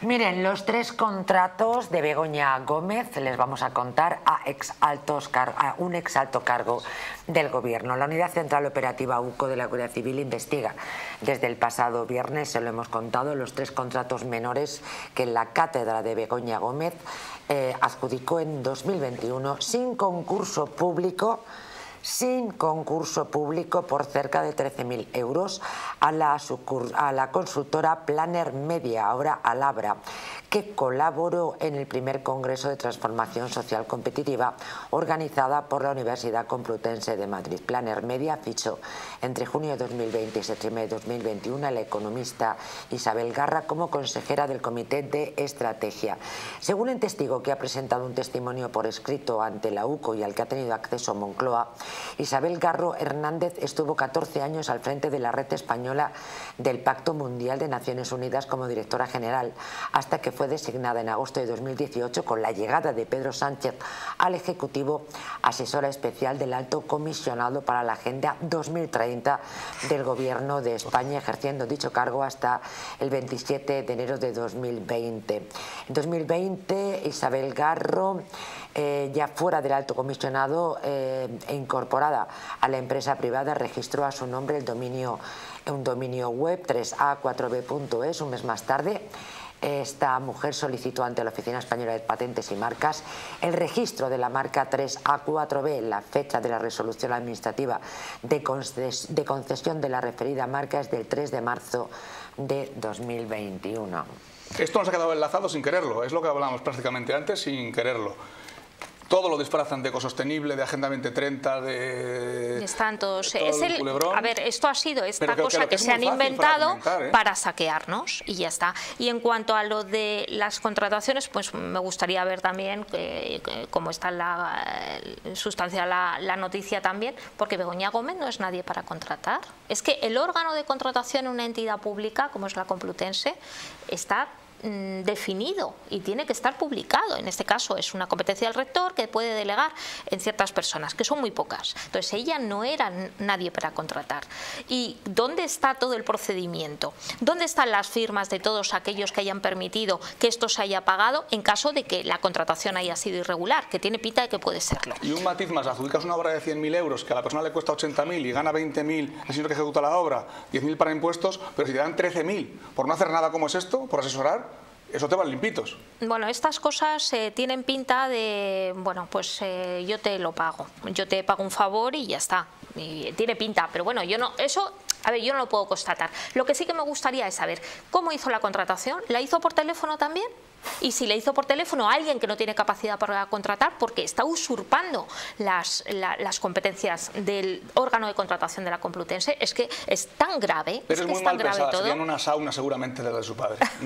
Miren, los 3 contratos de Begoña Gómez les vamos a contar a un ex alto cargo del Gobierno. La Unidad Central Operativa UCO de la Guardia Civil investiga desde el pasado viernes, se lo hemos contado, los 3 contratos menores que la cátedra de Begoña Gómez adjudicó en 2021 sin concurso público por cerca de 13.000 euros a la consultora Planner Media, ahora Alabra, que colaboró en el primer Congreso de Transformación Social Competitiva organizada por la Universidad Complutense de Madrid. Planner Media fichó entre junio de 2020 y septiembre de 2021 a la economista Isabel Garra como consejera del Comité de Estrategia. Según el testigo que ha presentado un testimonio por escrito ante la UCO y al que ha tenido acceso Moncloa, Isabel Garro Hernández estuvo 14 años al frente de la red española del Pacto Mundial de Naciones Unidas como directora general, hasta que fue designada en agosto de 2018 con la llegada de Pedro Sánchez al Ejecutivo asesora especial del Alto Comisionado para la Agenda 2030 del Gobierno de España, ejerciendo dicho cargo hasta el 27 de enero de 2020. En 2020, Isabel Garro, ya fuera del Alto Comisionado e incorporada a la empresa privada, registró a su nombre un dominio web 3a4b.es. Un mes más tarde, esta mujer solicitó ante la Oficina Española de Patentes y Marcas el registro de la marca 3A4B. La fecha de la resolución administrativa de concesión de la referida marca es del 3 de marzo de 2021. Esto nos ha quedado enlazado sin quererlo, es lo que hablábamos prácticamente antes sin quererlo. Todo lo disfrazan de ecosostenible, de Agenda 2030, de... Están todos... culebrón. A ver, esto ha sido esta cosa que se han inventado para saquearnos y ya está. Y en cuanto a lo de las contrataciones, pues me gustaría ver también cómo está sustanciada la noticia también, porque Begoña Gómez no es nadie para contratar. Es que el órgano de contratación en una entidad pública, como es la Complutense, está definido y tiene que estar publicado. En este caso es una competencia del rector que puede delegar en ciertas personas, que son muy pocas. Entonces ella no era nadie para contratar. ¿Y dónde está todo el procedimiento? ¿Dónde están las firmas de todos aquellos que hayan permitido que esto se haya pagado en caso de que la contratación haya sido irregular? Que tiene pinta de que puede serlo. Y un matiz más, adjudicas una obra de 100.000 euros que a la persona le cuesta 80.000 y gana 20.000 el señor que ejecuta la obra, 10.000 para impuestos, pero si te dan 13.000 por no hacer nada como es esto, por asesorar, eso te van limpitos. Bueno, estas cosas tienen pinta de, bueno, pues yo te lo pago, yo te pago un favor y ya está. Y tiene pinta, pero bueno, yo no, eso, a ver, yo no lo puedo constatar. Lo que sí que me gustaría es saber cómo hizo la contratación. ¿La hizo por teléfono también? Y si le hizo por teléfono a alguien que no tiene capacidad para contratar, porque está usurpando las competencias del órgano de contratación de la Complutense, es que es tan grave. Pero es muy mal pensada, todo. sería en una sauna seguramente de la de su padre.